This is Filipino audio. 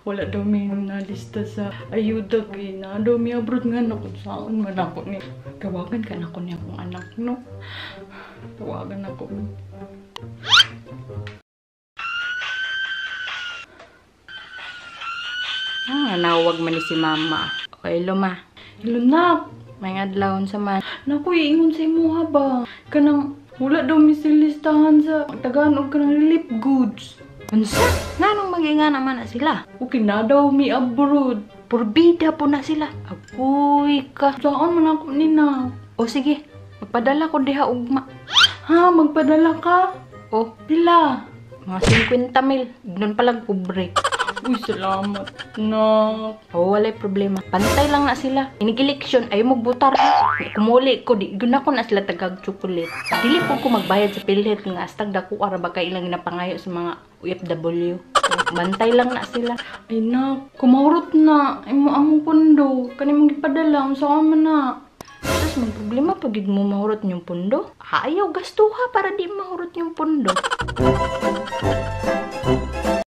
Wala daw may nalista sa ayuda kay na daw may abroad nga na kung saan man ako ni. Tawagan ka na ko niya kung anak, no? Tawagan ako. Nawag man ni si mama. O, hello ma. Hello, nak. May adlawon sa man. Naku, iingon sa imo ha ba? Kanang wala daw may silistahan sa Tagalog kanang relief goods. Unsa? Nganong maginga naman na sila? Okay na daw may abroad. Purbida po na sila. Agoy ka. Saan man ako nina? O sige, magpadala ko diha ugma. Ha, magpadala ka? O, Pila? mga 50 mil. Doon palang kubre. Uy, salamat, nak. O, walay problema. Pantay lang na sila. Inig-eleksyon, ayaw mo butar. Kumuli ko, di guna ko na sila tagag chocolate. Dili po ko magbayad sa pilit nga astag dako ara ba kay ilang ginapangayo sa mga OFW. Bantay lang na sila. Ay, nak. Kumahurot na. Ay mo among pundo. Kanimong gipadala. Ang saan man na. Tapos may problema pag mo mahurot yung pundo. Ayaw gastuha para di mahurot yung pundo.